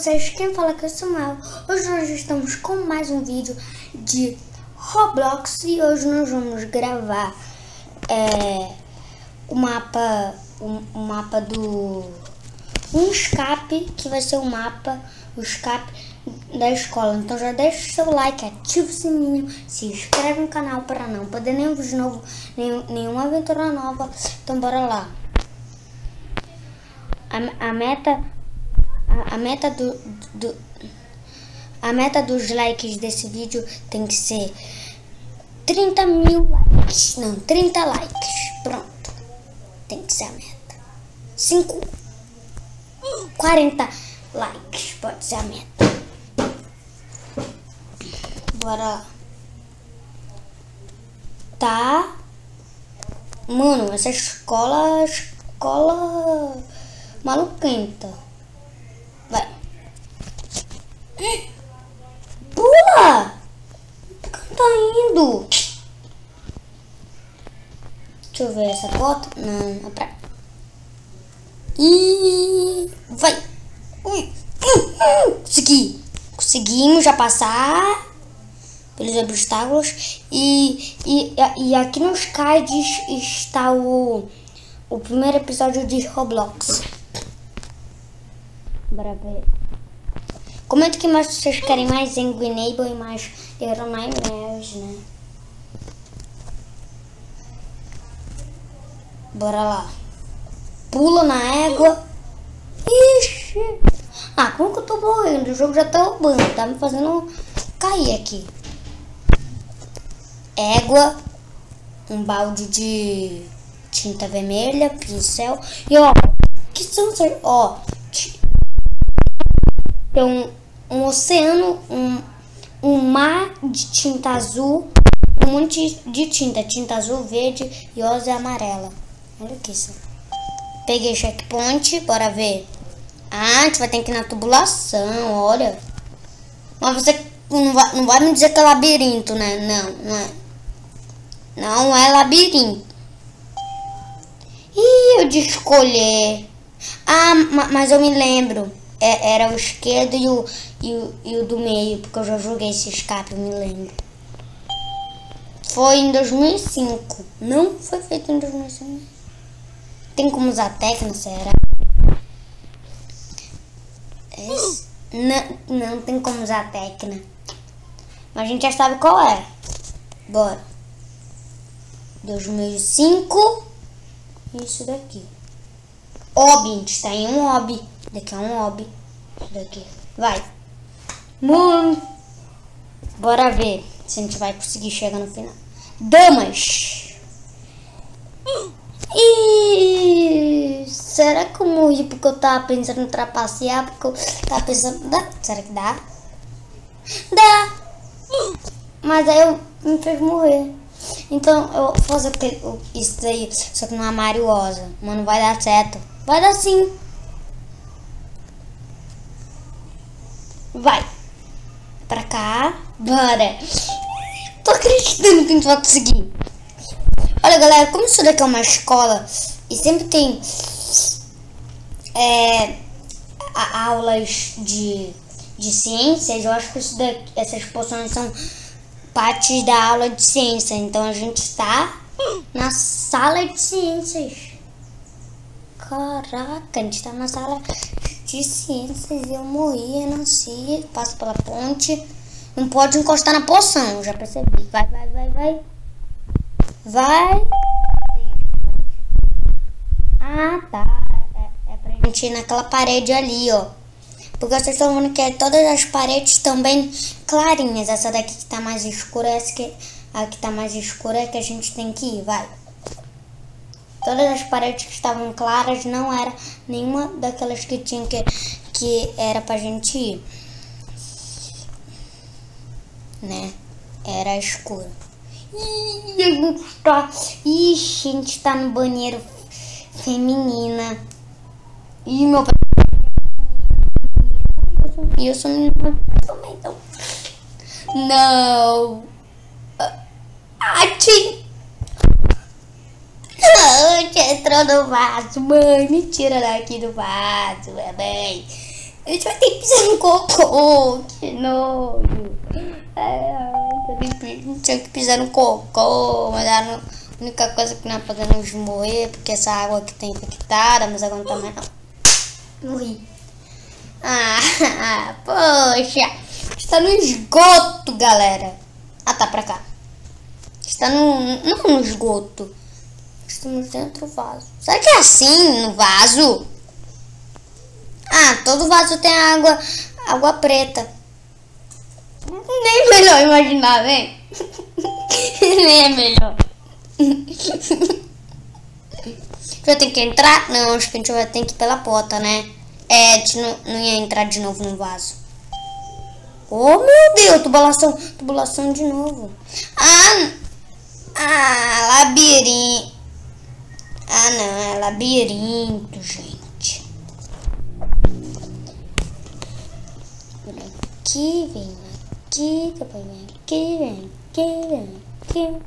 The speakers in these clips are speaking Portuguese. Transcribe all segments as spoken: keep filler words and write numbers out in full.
vocês, quem fala que eu sou Mal. Hoje nós estamos com mais um vídeo de Roblox e hoje nós vamos gravar é, o mapa, o, o mapa do um escape, que vai ser o mapa, o escape da escola. Então já deixa o seu like, ativa o sininho, se inscreve no canal para não perder nenhum vídeo novo, nenhum, nenhuma aventura nova. Então bora lá. A, a meta a, a meta do, do a meta dos likes desse vídeo tem que ser trinta mil likes, não, trinta likes, pronto, tem que ser a meta. cinco, quarenta likes pode ser a meta. Bora lá. Tá, mano, essa escola escola maluquenta. Vai. Pula! Por que não tá indo? Deixa eu ver essa foto. Não, é pra... E vai. Ui. Consegui. Conseguimos já passar pelos obstáculos. E, e, e aqui nos cards está o, o primeiro episódio de Roblox. Bora ver. Comenta que mais vocês querem mais Enguinable e mais Little Nightmares, né? Bora lá. Pula na égua. Ixi. Ah, como que eu tô morrendo? O jogo já tá roubando. Tá me fazendo cair aqui. Égua. Um balde de tinta vermelha. Pincel. E ó. Que são vocês? Ó. Tem um, um oceano, um, um mar de tinta azul, um monte de tinta, tinta azul, verde, rosa e amarela. Olha aqui isso. Peguei checkpoint, bora ver. Ah, a gente vai ter que ir na tubulação, olha. Mas você não vai, não vai me dizer que é labirinto, né? Não, não é. Não é labirinto. Ih, eu de escolher. Ah, mas eu me lembro. É, era o esquerdo e o, e, o, e o do meio, porque eu já joguei esse escape, eu me lembro. Foi em dois mil e cinco. Não foi feito em dois mil e cinco. Tem como usar técnica, será? Esse? Não, não tem como usar técnica. Mas a gente já sabe qual é. Bora. dois mil e cinco. Isso daqui. Hobby, a gente está em um hobby. Daqui é um hobby. Isso daqui. Vai. Mano. Bora ver se a gente vai conseguir chegar no final. Damas. E será que eu morri porque eu tava pensando em trapacear? Porque eu tava pensando... Dá? Será que dá? Dá. Mas aí eu me fez morrer. Então eu vou fazer isso daí, só que no armário rosa. Mano, vai dar certo. Vai dar sim. Vai. Pra cá. Bora. Tô acreditando que a gente vai conseguir. Olha, galera, como isso daqui é uma escola e sempre tem é, a, aulas de, de ciências, eu acho que isso daqui, essas poções são partes da aula de ciência. Então a gente está na sala de ciências. Caraca, a gente tá na sala de ciências e eu morri, eu não sei. Passa pela ponte. Não pode encostar na poção, já percebi. Vai, vai, vai, vai. Vai. Ah, tá. É, é pra gente ir naquela parede ali, ó. Porque vocês estão vendo que todas as paredes estão bem clarinhas. Essa daqui que tá mais escura, essa que, a que tá mais escura é que a gente tem que ir, vai. Todas as paredes que estavam claras não era nenhuma daquelas que tinha que, que era pra gente ir, né? Era escura. Ih, a gente tá... Ixi, a gente tá no banheiro feminina. Ih, meu pai... E eu sou menina também, então... Não... Ati! Não, entrou no vaso, mãe. Me tira daqui do vaso, minha mãe. A gente vai ter que pisar no cocô. Que nojo. É, tinha que pisar no cocô. Mas era a única coisa que não é podemos morrer. Porque essa água aqui tá infectada. Mas agora não tá mais não. Morri. Ah, poxa. Está no esgoto, galera. Ah, tá pra cá. Está no... Não no esgoto. Estamos dentro do vaso. Será que é assim no vaso? Ah, todo vaso tem água, água preta. Nem melhor imaginar, vem. Nem é melhor. Já tem que entrar? Não, acho que a gente vai ter que ir pela porta, né? É, a gente não, não ia entrar de novo no vaso. Oh, meu Deus, tubulação, tubulação de novo. Ah, ah, labirinto. Ah, não, é labirinto, gente. Vem aqui, vem aqui, depois vem aqui, vem aqui, vem aqui.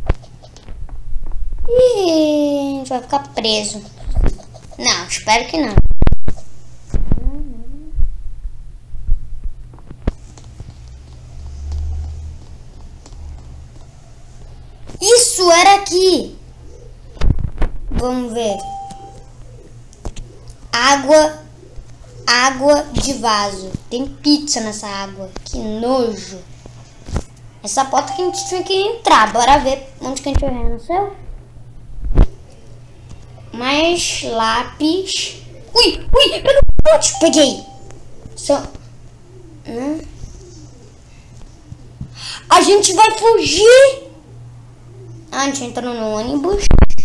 Ih, a gente vai ficar preso. Não, espero que não. Isso era aqui. Vamos ver. Água. Água de vaso. Tem pizza nessa água. Que nojo. Essa porta que a gente tinha que entrar. Bora ver onde que a gente vai no céu. Mais lápis. Ui, ui, pega o pote. Peguei. Só... Hum. A gente vai fugir. Ah, a gente entrou no ônibus.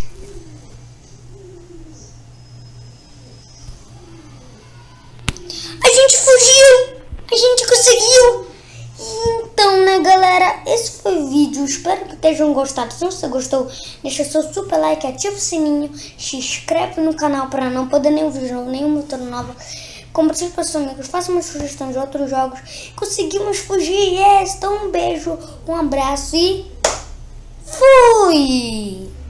A gente fugiu. A gente conseguiu. Então, né, galera, esse foi o vídeo. Espero que tenham gostado. Se você gostou, deixa seu super like, ativa o sininho, se inscreve no canal para não perder nenhum vídeo novo, nenhuma outra nova. Compartilhe para seus amigos, faça uma sugestão de outros jogos. Conseguimos fugir. Yes! Então um beijo, um abraço e fui!